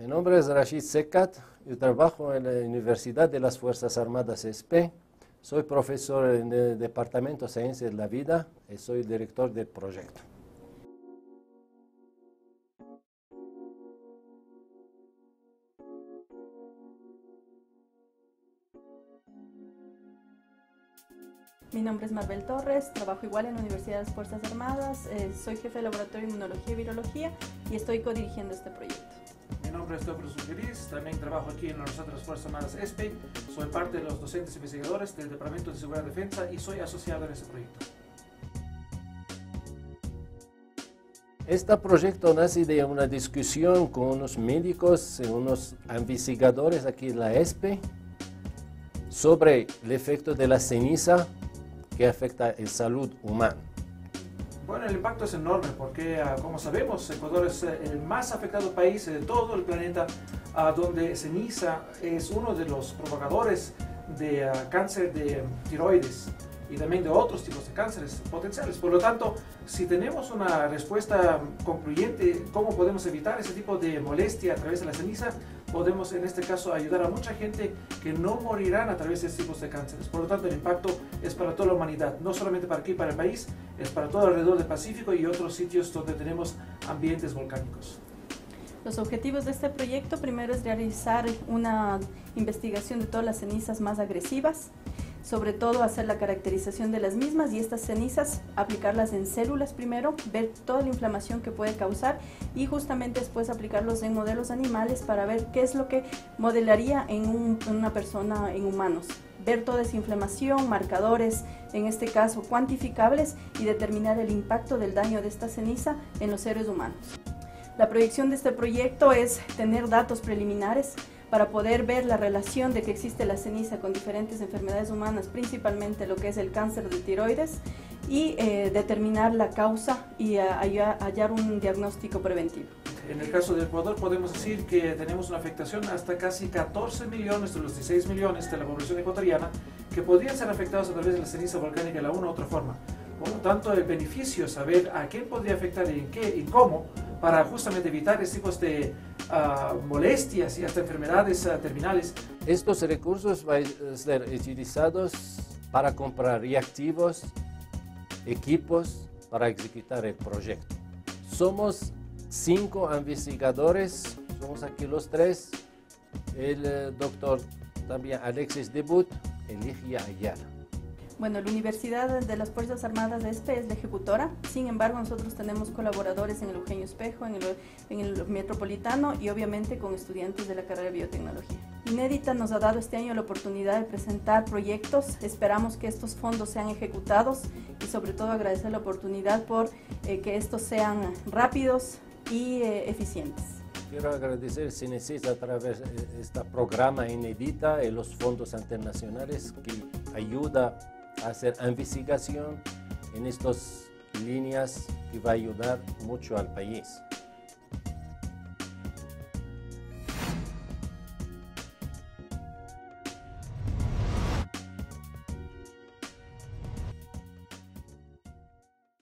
Mi nombre es Rashid Sekat, yo trabajo en la Universidad de las Fuerzas Armadas ESPE, soy profesor en el Departamento de Ciencias de la Vida y soy director del proyecto. Mi nombre es Marbel Torres, trabajo igual en la Universidad de las Fuerzas Armadas, soy jefe de laboratorio de Inmunología y Virología y estoy codirigiendo este proyecto. Mi nombre es Dr. Sugeris, también trabajo aquí en la Universidad de las Fuerzas Armadas ESPE, soy parte de los docentes investigadores del Departamento de Seguridad y Defensa y soy asociado en este proyecto. Este proyecto nace de una discusión con unos médicos y unos investigadores aquí en la ESPE sobre el efecto de la ceniza que afecta la salud humana. Bueno, el impacto es enorme porque, como sabemos, Ecuador es el más afectado país de todo el planeta, donde ceniza es uno de los provocadores de cáncer de tiroides y también de otros tipos de cánceres potenciales. Por lo tanto, si tenemos una respuesta concluyente, cómo podemos evitar ese tipo de molestia a través de la ceniza, podemos en este caso ayudar a mucha gente que no morirán a través de estos tipos de cánceres. Por lo tanto, el impacto es para toda la humanidad, no solamente para aquí, para el país, es para todo alrededor del Pacífico y otros sitios donde tenemos ambientes volcánicos. Los objetivos de este proyecto, primero es realizar una investigación de todas las cenizas más agresivas, sobre todo hacer la caracterización de las mismas y estas cenizas aplicarlas en células primero, ver toda la inflamación que puede causar y justamente después aplicarlos en modelos animales para ver qué es lo que modelaría en una persona, en humanos. Ver toda esa inflamación, marcadores, en este caso cuantificables, y determinar el impacto del daño de esta ceniza en los seres humanos. La proyección de este proyecto es tener datos preliminares para poder ver la relación de que existe la ceniza con diferentes enfermedades humanas, principalmente lo que es el cáncer de tiroides, y determinar la causa y hallar un diagnóstico preventivo. En el caso de Ecuador podemos decir que tenemos una afectación hasta casi 14 millones de los 16 millones de la población ecuatoriana que podrían ser afectados a través de la ceniza volcánica de la una u otra forma. Por lo tanto, el beneficio es saber a quién podría afectar y en qué y cómo para justamente evitar estos tipos de molestias y hasta enfermedades terminales. Estos recursos van a ser utilizados para comprar reactivos, equipos para ejecutar el proyecto. Somos 5 investigadores, somos aquí los 3, el doctor también Alexis Debut y Ligia Ayala. Bueno, la Universidad de las Fuerzas Armadas de ESPE es la ejecutora, sin embargo nosotros tenemos colaboradores en el Eugenio Espejo, en el Metropolitano y obviamente con estudiantes de la carrera de Biotecnología. Inédita nos ha dado este año la oportunidad de presentar proyectos, esperamos que estos fondos sean ejecutados y sobre todo agradecer la oportunidad por que estos sean rápidos y eficientes. Quiero agradecer CNCIS a través de este programa Inédita y los fondos internacionales que ayuda a hacer investigación en estas líneas que va a ayudar mucho al país.